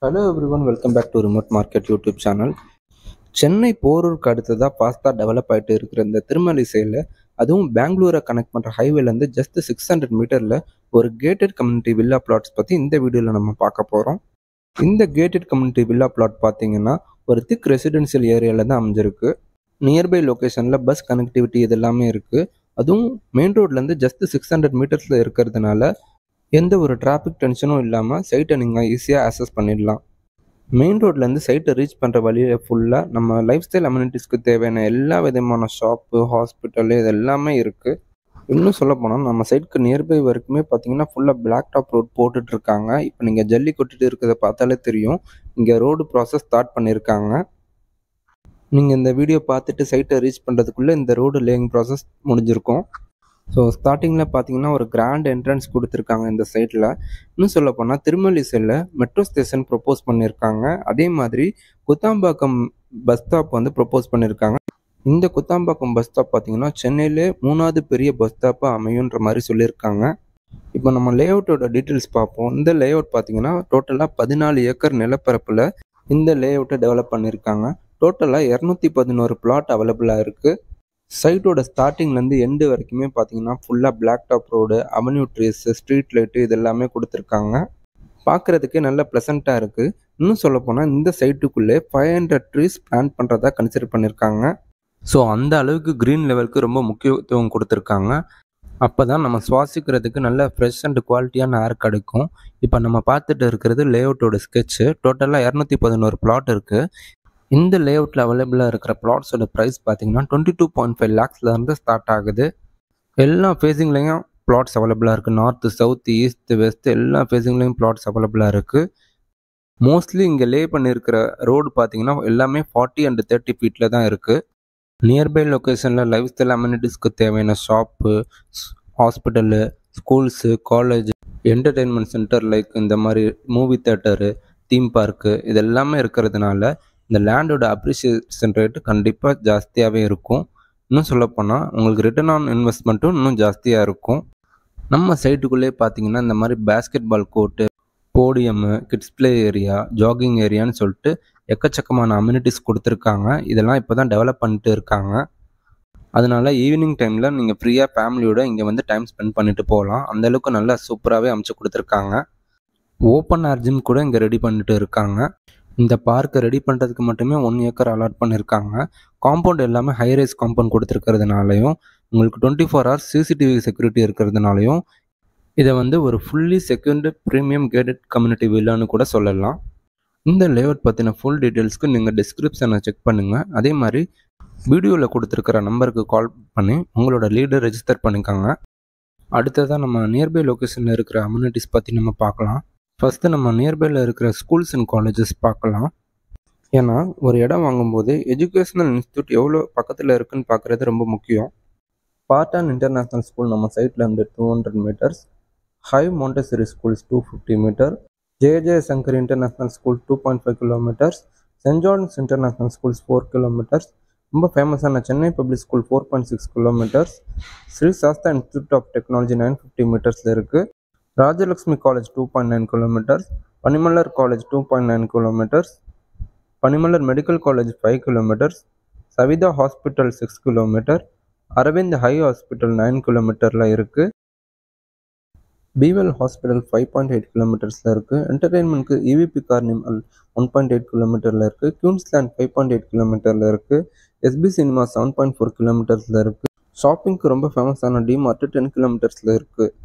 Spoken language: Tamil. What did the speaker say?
Hello everyone, welcome back to remote market YouTube channel. Chennai போரூருக்கு அடுத்ததாக ஃபாஸ்ட்டாக டெவலப் ஆகிட்டு இருக்கிற இந்த திருமலிசையில், அதுவும் பெங்களூரை கனெக்ட் பண்ணுற ஹைவேலேருந்து ஜஸ்ட் 600 மீட்டரில் ஒரு கேட்டட் கம்யூனிட்டி வில்லா பிளாட்ஸ் பற்றி இந்த வீடியோவில் நம்ம பார்க்க போகிறோம். இந்த கேட்டட் கம்யூனிட்டி வில்லா பிளாட் பார்த்தீங்கன்னா ஒரு திக் ரெசிடென்ஷியல் ஏரியாவில் தான் அமைஞ்சிருக்கு. நியர்பை லொக்கேஷனில் பஸ் கனெக்டிவிட்டி இது எல்லாமே இருக்குது. அதுவும் மெயின் ரோட்லேருந்து ஜஸ்ட் 600 மீட்டர்ஸில் இருக்கிறதுனால எந்த ஒரு டிராஃபிக் டென்ஷனும் இல்லாமல் சைட்டை நீங்கள் ஈஸியாக ஆக்சஸ் பண்ணிடலாம். மெயின் ரோட்லேருந்து சைட்டை ரீச் பண்ணுற வழியில் ஃபுல்லாக நம்ம லைஃப் ஸ்டைல் அம்யூனிட்டிஸ்க்கு தேவையான எல்லா விதமான ஷாப்பு, ஹாஸ்பிட்டலு இது எல்லாமே இருக்குது. இன்னும் சொல்லப்போனால் நம்ம சைட்டுக்கு நியர்பை வரைக்குமே பார்த்தீங்கன்னா ஃபுல்லாக பிளாக் டாப் ரோட் போட்டுட்ருக்காங்க. இப்போ நீங்கள் ஜல்லி கொட்டிட்டு இருக்கிறத பார்த்தாலே தெரியும், இங்கே ரோடு ப்ராசஸ் ஸ்டார்ட் பண்ணியிருக்காங்க. நீங்கள் இந்த வீடியோ பார்த்துட்டு சைட்டை ரீச் பண்ணுறதுக்குள்ளே இந்த ரோடு லேயிங் ப்ராசஸ் முடிஞ்சிருக்கும். ஸோ ஸ்டார்டிங்கில் பார்த்தீங்கன்னா ஒரு கிராண்ட் என்ட்ரன்ஸ் கொடுத்துருக்காங்க இந்த சைட்டில். இன்னும் சொல்லப்போனால் திருமலிசையில் மெட்ரோ ஸ்டேஷன் ப்ரொப்போஸ் பண்ணியிருக்காங்க. அதே மாதிரி குத்தாம்பாக்கம் பஸ் ஸ்டாப் ப்ரொப்போஸ் பண்ணியிருக்காங்க. இந்த குத்தாம்பாக்கம் பஸ் ஸ்டாப் பார்த்தீங்கன்னா சென்னையிலே 3வது பெரிய பஸ் ஸ்டாப்பாக அமையுன்ற மாதிரி சொல்லியிருக்காங்க. இப்போ நம்ம லேஅவுட்டோட டீட்டெயில்ஸ் பார்ப்போம். இந்த லேஅவுட் பார்த்தீங்கன்னா டோட்டலாக 14 ஏக்கர் நிலப்பரப்பில் இந்த லேஅவுட்டை டெவலப் பண்ணியிருக்காங்க. டோட்டலாக 211 பிளாட் அவைலபிளாக இருக்குது. சைட்டோட ஸ்டார்டிங்லேருந்து எண்டு வரைக்குமே பார்த்தீங்கன்னா ஃபுல்லாக black top road, avenue trees, street light இது எல்லாமே கொடுத்துருக்காங்க. பார்க்குறதுக்கே நல்ல ப்ளசண்ட்டாக இருக்குது. இன்னும் சொல்லப்போனால் இந்த சைட்டுக்குள்ளே 500 ட்ரீஸ் பிளான் பண்ணுறதா கன்சிடர் பண்ணியிருக்காங்க. ஸோ அந்த அளவுக்கு க்ரீன் லெவலுக்கு ரொம்ப முக்கியத்துவம் கொடுத்துருக்காங்க. அப்போ தான் நம்ம சுவாசிக்கிறதுக்கு நல்ல ஃப்ரெஷ் அண்ட் குவாலிட்டியான ஏர் கிடைக்கும். இப்போ நம்ம பார்த்துட்டு இருக்கிறது லேஅவுட்டோட ஸ்கெட்சு. டோட்டலாக 211 பிளாட் இருக்குது. இந்த லேஅவுட்டில் அவைலபிளாக இருக்கிற பிளாட்ஸோட ப்ரைஸ் பார்த்தீங்கன்னா 22.5 lakhsலேருந்து ஸ்டார்ட் ஆகுது. எல்லா ஃபேஸிங்லேயும் பிளாட்ஸ் அவைலபிளாக இருக்குது. நார்த்து, சவுத்து, ஈஸ்ட்டு, வெஸ்ட்டு எல்லா ஃபேஸிங்லேயும் பிளாட்ஸ் அவைலபிளாக இருக்குது. மோஸ்ட்லி இங்கே லே பண்ணியிருக்கிற ரோடு பார்த்தீங்கன்னா எல்லாமே 40 and 30 ஃபீட்டில் தான் இருக்குது. நியர்பை லொக்கேஷனில் லைஃப் ஸ்டைல் அம்யூனிட்டிஸ்க்கு தேவையான shop, hospital, schools, college, entertainment centre like இந்த மாதிரி மூவி தேட்டரு, தீம் பார்க்கு இது எல்லாமே இருக்கிறதுனால இந்த லேண்டோட அப்ரிசியேஷன் ரேட்டு கண்டிப்பாக ஜாஸ்தியாகவே இருக்கும். இன்னும் சொல்லப்போனால் உங்களுக்கு ரிட்டர்ன் ஆன் இன்வெஸ்ட்மெண்ட்டும் இன்னும் ஜாஸ்தியாக இருக்கும். நம்ம சைட்டுக்குள்ளே பார்த்தீங்கன்னா இந்த மாதிரி basketball court, podium, kids play area, jogging ஏரியான்னு சொல்லிட்டு எக்கச்சக்கமான அம்யூனிட்டிஸ் கொடுத்துருக்காங்க. இதெல்லாம் இப்போ தான் டெவலப் பண்ணிட்டு இருக்காங்க. அதனால ஈவினிங் டைமில் நீங்கள் ஃப்ரீயாக ஃபேமிலியோட இங்கே டைம் ஸ்பெண்ட் பண்ணிட்டு போகலாம். அந்தளவுக்கு நல்லா சூப்பராகவே அமைச்சு கொடுத்துருக்காங்க. ஓப்பன் ஏர் ஜிம் கூட இங்கே ரெடி பண்ணிட்டு இருக்காங்க. இந்த பார்க்கை ரெடி பண்ணுறதுக்கு மட்டுமே 1 ஏக்கர் அலாட் பண்ணியிருக்காங்க. காம்பவுண்ட் எல்லாமே ஹைரைஸ் காம்பவுண்ட் கொடுத்துருக்கிறதுனாலையும் உங்களுக்கு 24 hours சிசிடிவி செக்யூரிட்டி இருக்கிறதுனாலையும் இதை ஒரு fully secured premium gated community வில்லான்னு கூட சொல்லலாம். இந்த லேஅவுட் பற்றின ஃபுல் டீட்டெயில்ஸ்க்கு நீங்கள் டிஸ்கிரிப்ஷனை செக் பண்ணுங்கள். அதே மாதிரி வீடியோவில் கொடுத்துருக்கிற நம்பருக்கு கால் பண்ணி உங்களோட லீடை ரெஜிஸ்டர் பண்ணிக்கோங்க. அடுத்ததாக நம்ம நியர்பை லொக்கேஷனில் இருக்கிற அம்யூனிட்டிஸ் பற்றி நம்ம பார்க்கலாம். ஃபஸ்ட்டு நம்ம நியர்பையில் இருக்கிற ஸ்கூல்ஸ் அண்ட் காலேஜஸ் பார்க்கலாம். ஏன்னா ஒரு இடம் வாங்கும்போது எஜுகேஷ்னல் இன்ஸ்டியூட் எவ்வளோ பக்கத்தில் இருக்குதுன்னு பார்க்குறது ரொம்ப முக்கியம். பார்ட்டன் இன்டர்நேஷ்னல் ஸ்கூல் நம்ம சைட்லேருந்து 200 metres, high Montessori schools 250 metre, J Shankar international school 2.5 kilometres, Saint John's international schools 4 kilometres, ரொம்ப ஃபேமஸான Chennai public school 4.6 kilometres, Sri Sastha institute of technology 950 மீட்டர்ஸில் இருக்குது, Rajalakshmi college 2.9 kilometres, Panimalar college 2.9 kilometres, Panimalar medical college 5 kilometres, Saveetha hospital 6 kilometre, Aravind eye hospital 9 கிலோமீட்டரில் இருக்குது, பீவல் ஹாஸ்பிட்டல் 5.8 கிலோமீட்டர்ஸில் இருக்குது, என்டர்டெயின்மெண்ட்க்கு இவிபி கார்னிவல் 1.8 கிலோமீட்டரில் இருக்குது, குயின்ஸ்லேண்ட் 5.8 கிலோமீட்டரில் இருக்குது, எஸ்பி சினிமா 7.4 கிலோமீட்டர்ஸில் இருக்குது, ஷாப்பிங்க்கு ரொம்ப ஃபேமஸான டிமார்ட் 10 கிலோமீட்டர்ஸில் இருக்குது.